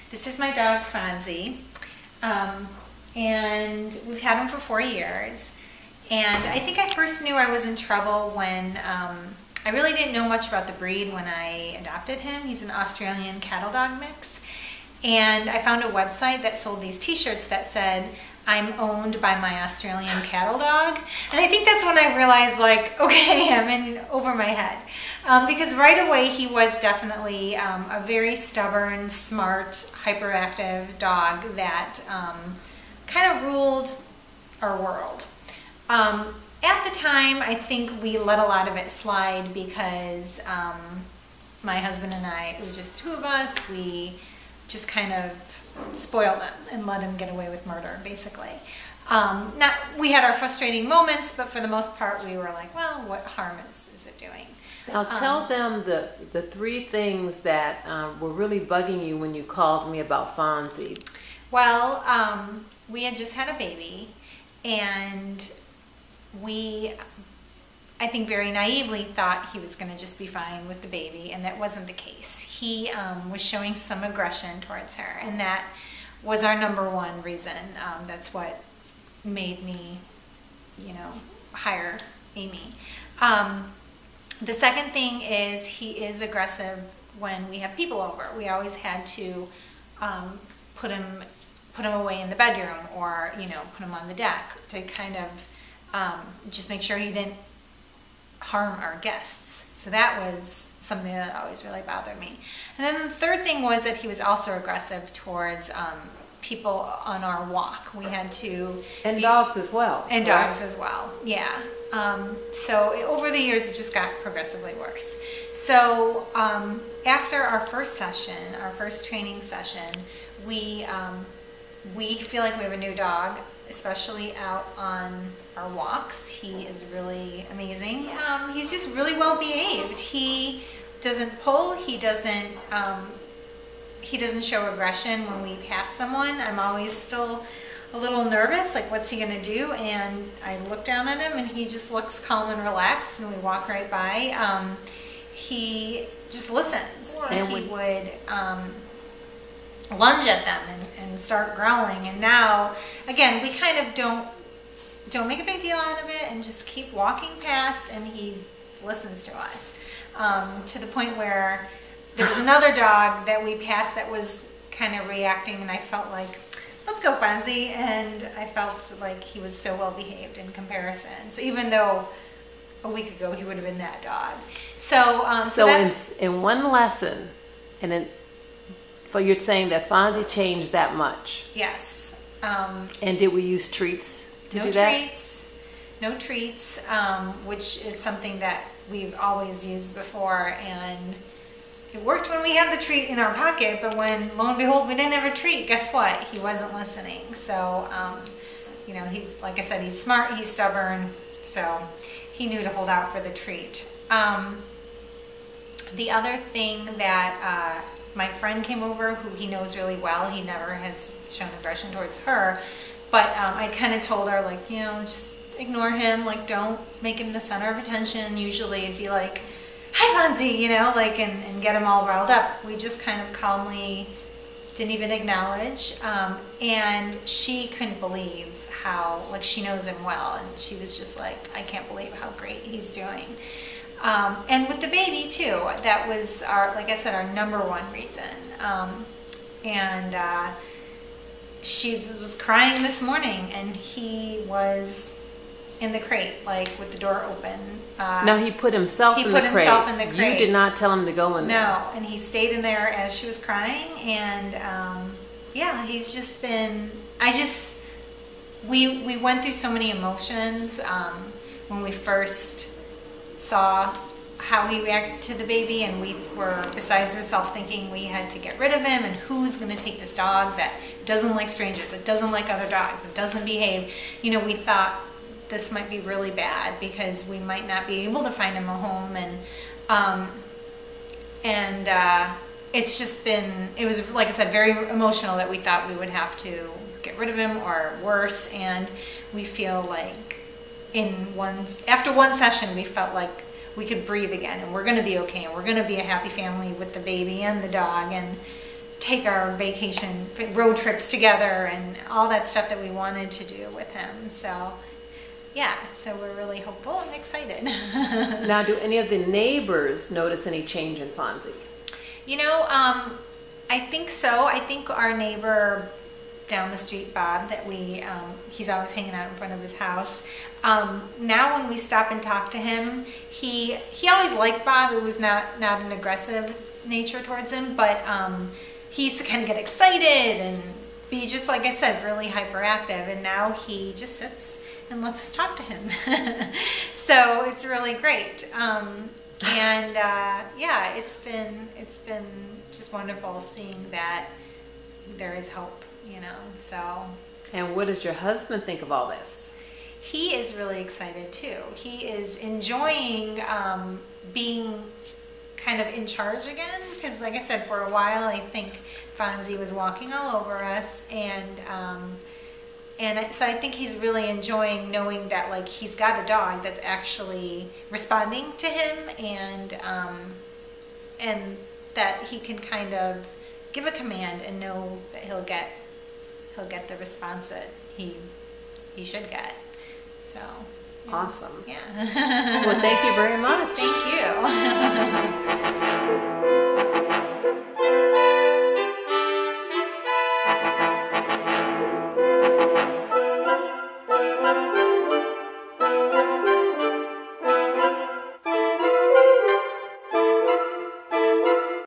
This is my dog, Fonzie. And we've had him for 4 years. And I think I first knew I was in trouble when I really didn't know much about the breed when I adopted him. He's an Australian cattle dog mix. And I found a website that sold these t-shirts that said, "I'm owned by my Australian cattle dog." And I think that's when I realized, like, okay, I'm in over my head. Because right away he was definitely a very stubborn, smart, hyperactive dog that kind of ruled our world. At the time, I think we let a lot of it slide because my husband and I, it was just two of us, we just kind of spoiled him and let him get away with murder, basically. We had our frustrating moments, but for the most part, we were like, well, what harm is it doing? Now tell them the three things that were really bugging you when you called me about Fonzie. Well, we had just had a baby, and we, I think very naively, thought he was going to just be fine with the baby, and that wasn't the case. He was showing some aggression towards her, and that was our number one reason. That's what made me, hire Amy. The second thing is he is aggressive when we have people over. We always had to put him away in the bedroom, or put him on the deck to kind of just make sure he didn't harm our guests. So that was something that always really bothered me. And then the third thing was that he was also aggressive towards people on our walk. We had to... And dogs as well. And dogs as well, yeah. So over the years, it just got progressively worse. So after our first session, our first training session, we feel like we have a new dog, especially out on our walks. He is really amazing. He's just really well behaved. He doesn't pull. He doesn't show aggression when we pass someone. I'm always still a little nervous, like what's he gonna do? And I look down at him and he just looks calm and relaxed, and we walk right by. He just listens, and he would lunge at them and start growling. And now, again, we kind of don't make a big deal out of it and just keep walking past, and he listens to us. To the point where there was another dog that we passed that was kind of reacting, and I felt like, let's go, Fonzie. And I felt like he was so well behaved in comparison. So even though a week ago he would have been that dog. So that's, in one lesson, so you're saying that Fonzie changed that much? Yes. And did we use treats to do that? No treats, which is something that we've always used before, and it worked when we had the treat in our pocket, but when, lo and behold, we didn't have a treat, guess what? He wasn't listening. So, he's, like I said, he's smart, he's stubborn, so he knew to hold out for the treat. The other thing that my friend came over, who he knows really well, he never has shown aggression towards her, but I kind of told her, like, just ignore him, like, don't make him the center of attention. Usually it'd be like, hi, Fonzie, and get him all riled up. We just kind of calmly didn't even acknowledge, and she couldn't believe how, like, she knows him well, and she was just like, I can't believe how great he's doing. And with the baby too, that was like I said, our number one reason. She was crying this morning, and he was in the crate, like with the door open. No, he put himself in the crate. You did not tell him to go in there. No, and he stayed in there as she was crying, and he's just been, we went through so many emotions when we first saw how he reacted to the baby, and we were, besides ourselves, thinking we had to get rid of him, and who's going to take this dog that doesn't like strangers, it doesn't like other dogs, it doesn't behave. We thought this might be really bad because we might not be able to find him a home, and it's just been, it was, like I said, very emotional that we thought we would have to get rid of him or worse. And we feel like after one session we felt like we could breathe again, and we're going to be okay, and we're going to be a happy family with the baby and the dog. And take our vacation road trips together and all that stuff that we wanted to do with him. So yeah, so we're really hopeful and excited. Now, do any of the neighbors notice any change in Fonzie? You know, I think so. I think our neighbor down the street, Bob, that he's always hanging out in front of his house. Now when we stop and talk to him, he always liked Bob. It was not an aggressive nature towards him, but he used to kind of get excited and be just, like I said, really hyperactive. And now he just sits and lets us talk to him. So it's really great. Yeah, it's been just wonderful seeing that there is hope, you know. So. And what does your husband think of all this? He is really excited too. He is enjoying being kind of in charge again, because like I said, for a while I think Fonzie was walking all over us, and so I think he's really enjoying knowing that like he's got a dog that's actually responding to him, and that he can kind of give a command and know that he'll get the response that he should get. So yeah. Awesome. Yeah. Well, thank you very much. Thank you.